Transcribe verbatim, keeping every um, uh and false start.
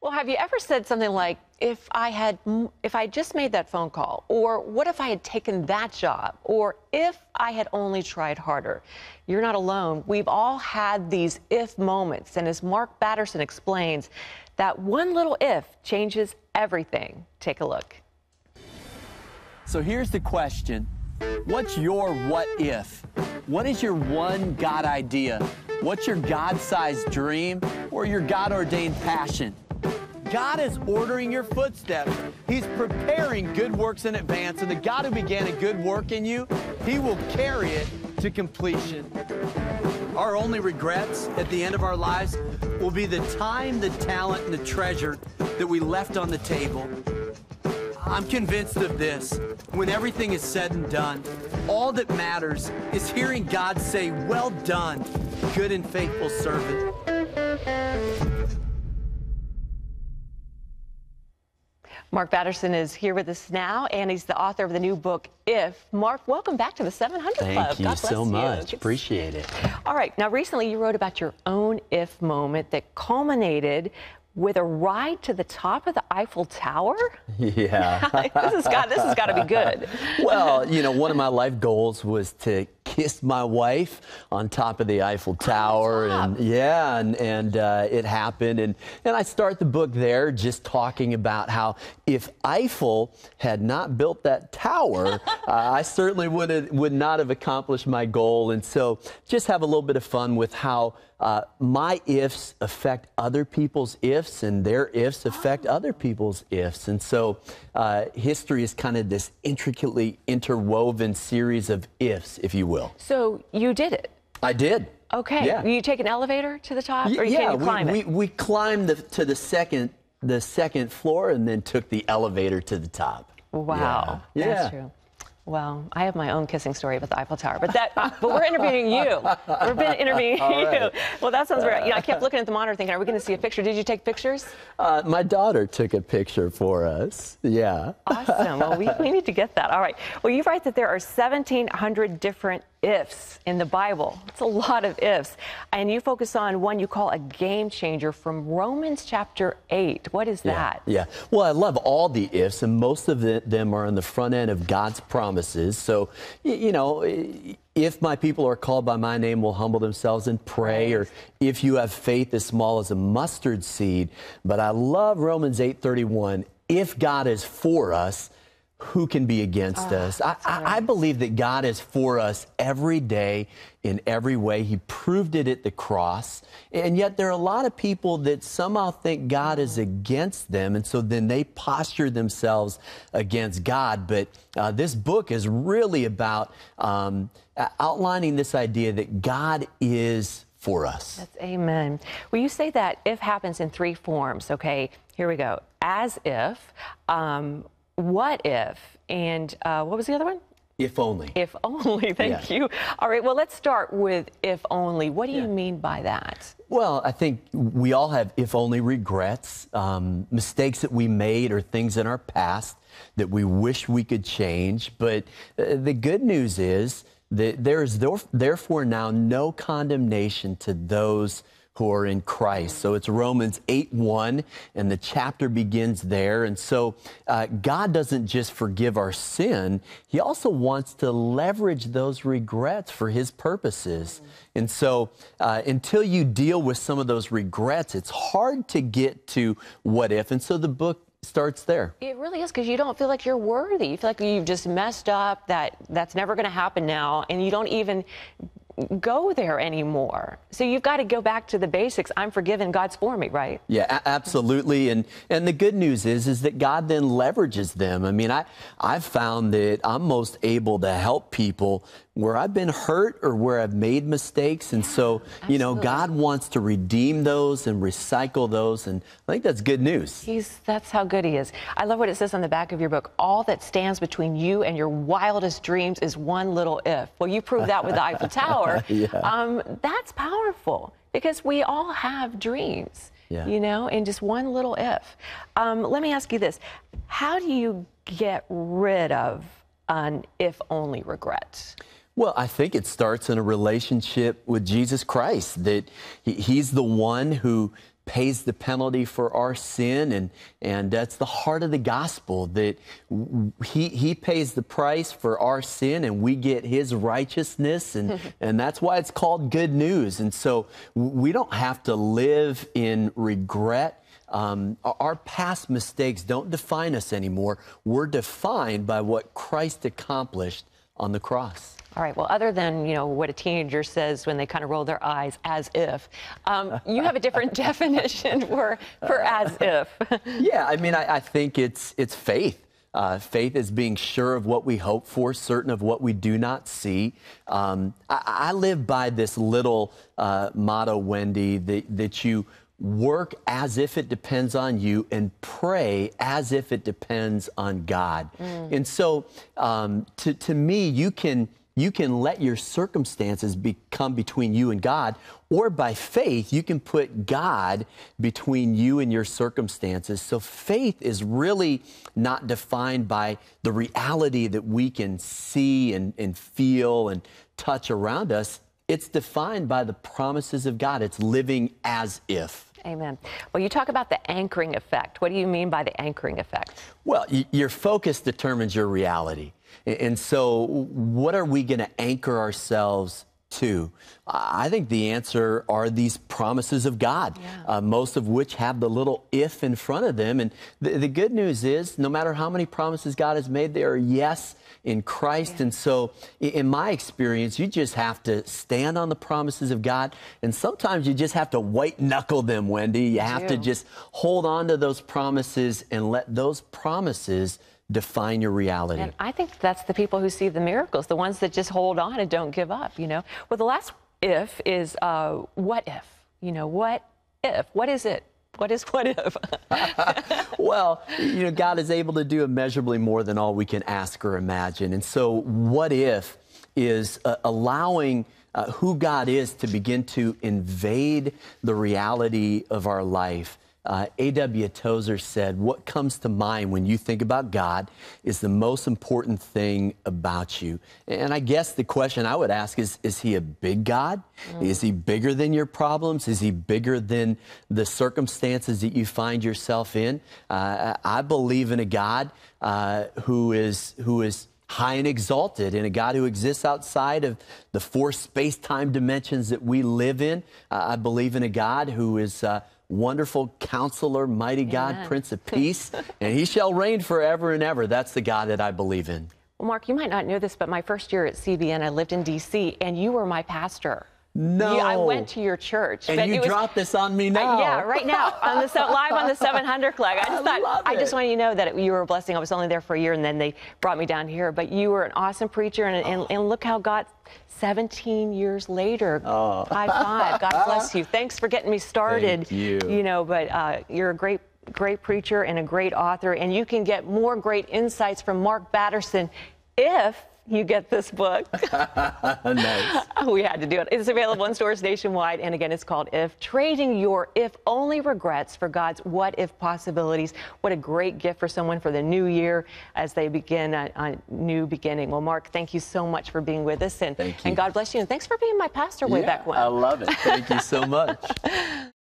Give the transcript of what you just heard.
Well, have you ever said something like, if I had, if I just made that phone call, or what if I had taken that job, or if I had only tried harder? You're not alone. We've all had these if moments. And as Mark Batterson explains, that one little if changes everything. Take a look. So here's the question. What's your what if? What is your one God idea? What's your God-sized dream or your God-ordained passion? God is ordering your footsteps. He's preparing good works in advance, and the God who began a good work in you, He will carry it to completion. Our only regrets at the end of our lives will be the time, the talent, and the treasure that we left on the table. I'm convinced of this. When everything is said and done, all that matters is hearing God say, "Well done, good and faithful servant." Mark Batterson is here with us now, and he's the author of the new book, If. Mark, welcome back to the seven hundred Club. Thank you God bless so much. you. Appreciate it. All right. Now, recently you wrote about your own if moment that culminated with a ride to the top of the Eiffel Tower? Yeah. this has got this has got to be good. Well, you know, one of my life goals was to kiss my wife on top of the Eiffel Tower, and yeah, and and uh, it happened, and and I start the book there, just talking about how if Eiffel had not built that tower, uh, I certainly would have, would not have accomplished my goal, and so just have a little bit of fun with how uh, my ifs affect other people's ifs, and their ifs affect other people's ifs, and so uh, history is kind of this intricately interwoven series of ifs, if you will. So you did it. I did. Okay. Yeah. You take an elevator to the top, or yeah, can you climb we, it? we, we climbed the, to the second the second floor and then took the elevator to the top. Wow. Yeah. That's yeah. true. Well, I have my own kissing story about the Eiffel Tower, but that, but we're interviewing you. We've been interviewing you. Right. Well, that sounds right. You know, I kept looking at the monitor thinking, are we going to see a picture? Did you take pictures? Uh, my daughter took a picture for us. Yeah. Awesome. Well, we, we need to get that. All right. Well, you write that there are seventeen hundred different ifs in the Bible. It's a lot of ifs. And you focus on one you call a game changer from Romans chapter eight. What is yeah, that? Yeah. Well, I love all the ifs, and most of the, them are on the front end of God's promises. So, you know, if my people are called by my name will humble themselves and pray, or if you have faith as small as a mustard seed. But I love Romans eight thirty-one. If God is for us, who can be against oh, us? I, I, I believe that God is for us every day in every way. He proved it at the cross. And yet there are a lot of people that somehow think God is against them, and so then they posture themselves against God. But uh, this book is really about um, outlining this idea that God is for us. That's amen. Well, you say that if happens in three forms. Okay, here we go. As if, um, what if, and uh, what was the other one? If only. If only, thank yeah. you. All right, well, let's start with if only. What do yeah. you mean by that? Well, I think we all have if only regrets, um, mistakes that we made or things in our past that we wish we could change. But uh, the good news is that there is therefore now no condemnation to those who are in Christ. So it's Romans eight one, and the chapter begins there. And so uh, God doesn't just forgive our sin, He also wants to leverage those regrets for His purposes. And so uh, until you deal with some of those regrets, it's hard to get to what if. And so the book starts there. It really is, because you don't feel like you're worthy. You feel like you've just messed up, that that's never going to happen now, and you don't even go there anymore. So you've got to go back to the basics. I'm forgiven, God's for me, right? Yeah, absolutely. And and the good news is is that God then leverages them. I mean, I I've found that I'm most able to help people where I've been hurt or where I've made mistakes. And so, you know, God wants to redeem those and recycle those. And I think that's good news. He's that's how good He is. I love what it says on the back of your book. All that stands between you and your wildest dreams is one little if. Well, you proved that with the Eiffel Tower. yeah. um, that's powerful, because we all have dreams, yeah. you know, and just one little if. Um, let me ask you this. How do you get rid of an if only regret? Well, I think it starts in a relationship with Jesus Christ, that he, He's the one who pays the penalty for our sin, and and that's the heart of the gospel, that he he pays the price for our sin and we get his righteousness, and and that's why it's called good news. And so we don't have to live in regret. Um, our past mistakes don't define us anymore. We're defined by what Christ accomplished on the cross. All right. Well, other than, you know, what a teenager says when they kind of roll their eyes, as if, um, you have a different definition for for as if. Yeah, I mean, I, I think it's it's faith. Uh, faith is being sure of what we hope for, certain of what we do not see. Um, I, I live by this little uh, motto, Wendy, that, that you work as if it depends on you and pray as if it depends on God. Mm. And so um, to, to me, you can You can let your circumstances become between you and God, or by faith, you can put God between you and your circumstances. So faith is really not defined by the reality that we can see and, and feel and touch around us. It's defined by the promises of God. It's living as if. Amen. Well, you talk about the anchoring effect. What do you mean by the anchoring effect? Well, y- your focus determines your reality. And so what are we going to anchor ourselves to? I think the answer are these promises of God, yeah. uh, most of which have the little if in front of them. And the, the good news is, no matter how many promises God has made, they are yes in Christ. Yeah. And so in my experience, you just have to stand on the promises of God. And sometimes you just have to white knuckle them, Wendy. You have you. to just hold on to those promises and let those promises define your reality. And I think that's the people who see the miracles, the ones that just hold on and don't give up, you know. Well, the last if is uh, what if? You know, what if? What is it? What is what if? Well, you know, God is able to do immeasurably more than all we can ask or imagine. And so what if is uh, allowing uh, who God is to begin to invade the reality of our life. Uh, A W Tozer said, what comes to mind when you think about God is the most important thing about you. And I guess the question I would ask is, is he a big God? Mm. Is he bigger than your problems? Is he bigger than the circumstances that you find yourself in? Uh, I believe in a God uh, who is who is high and exalted, and a God who exists outside of the four space-time dimensions that we live in. Uh, I believe in a God who is uh, wonderful Counselor, mighty God, Amen. Prince of Peace, and he shall reign forever and ever. That's the God that I believe in. Well, Mark, you might not know this, but my first year at C B N, I lived in D C, and you were my pastor. No. You, I went to your church. And but you it was, dropped this on me now. Uh, yeah, right now, on the live on the seven hundred Club. I just I thought, love I just it. want you to know that you were a blessing. I was only there for a year, and then they brought me down here. But you were an awesome preacher, and, and, and look how God, seventeen years later, Oh. high five. God bless you. Thanks for getting me started. Thank you. You know, but uh, you're a great, great preacher and a great author, and you can get more great insights from Mark Batterson if you get this book. Nice. We had to do it. It's available in stores nationwide. And again, it's called If, trading your if-only regrets for God's what-if possibilities. What a great gift for someone for the new year as they begin a, a new beginning. Well, Mark, thank you so much for being with us. And, Thank you. and God bless you. And thanks for being my pastor way Yeah, back when. I love it. Thank you so much.